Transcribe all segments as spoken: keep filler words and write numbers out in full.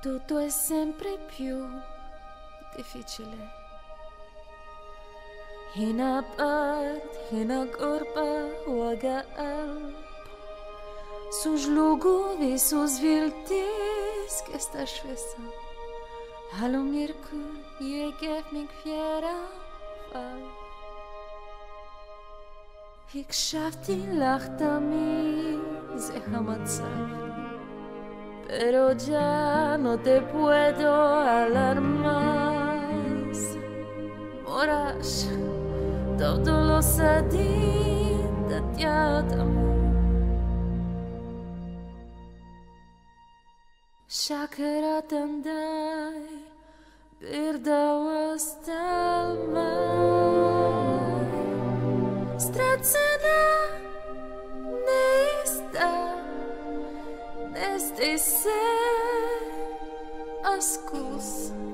tutto è sempre più difficile. Hina part, hina korpa, uaga alp. Sus lugovi, sus viltis, che sta svessa. Hallo Merkur, je geeft mig fjärra fall. הקשבתי לך תמיד, זה המצב. Pero ya no te puedo alarmar. Moraš, totul o să dintă te-adamu. Šakara tandai, birdaua stalmai. Stracena neista, neste se ascus,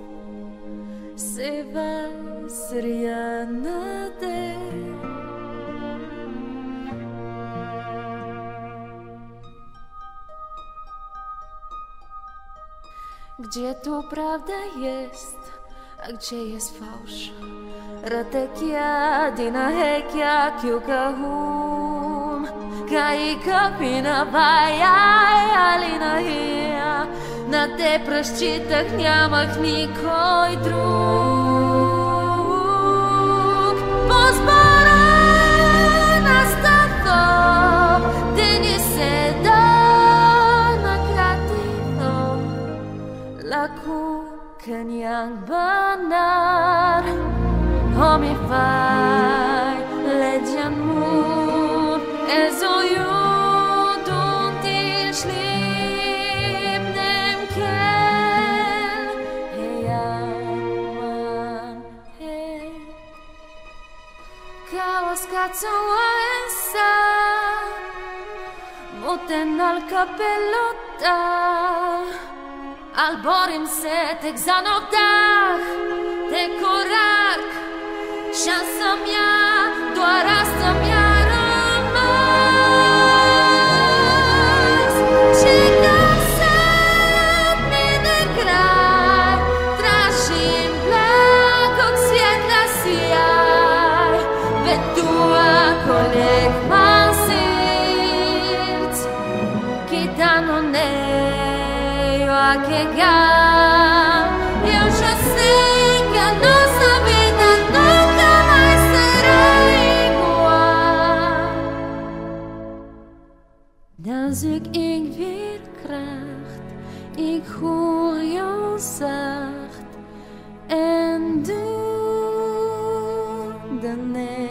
se vasriana de. Gdzie tu prawda jest, a gdzie jest fałsz? Ratekia, dina hekia, kiukahum. Kai kapina vajaj, alina hija. Na te prășcitах нямах никой друг. Позборена стато, те ни се да nakratito. Laku kanyang banar, homi fai legyan mo, ezo judun til slipnem ken. Heyaman he, kaos katsoa ensa, muten al capellota. Alborim se tek za noptah, te korak, šansa mja, doar asta mja rămas. Și ca sad mine kraj, tražim blagog svjetla sjaj, vetua koljeg mal src, kitano ne. A che gam, io già sei che la nostra vita nunca mai sarà igual. Als ik ik weer kracht, ik hoor jou zacht en doe de nee.